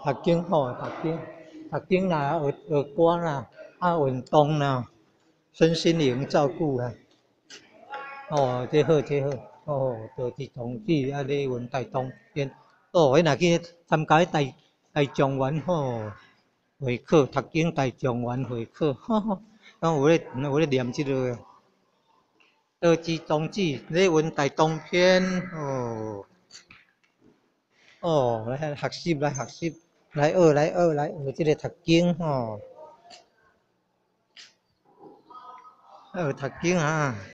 读经吼，读经啦，学歌啦，运动啦，身心灵照顾啦。这好，就是同志礼文大同篇。迄若去参加大状元会考，读经大状元会考，有咧念即个道之宗旨礼文大同篇来学习，来学即个读经学读经啊。